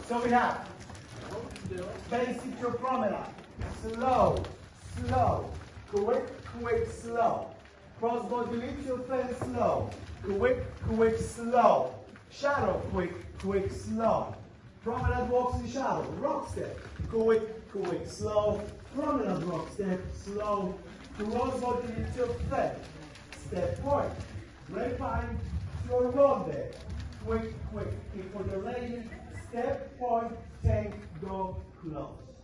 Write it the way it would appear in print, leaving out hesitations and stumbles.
So we have basic to promenade. Slow, slow. Quick, quick, slow. Cross body lift your fan slow. Quick, quick, slow. Shadow, quick, quick, slow. Promenade walks in shadow. Rock step. Quick, quick, slow. Promenade rock step, slow. Cross body lift your fan. Step point. Refine your walk there. Quick, quick. Keep for the lady. Step point, tango, close.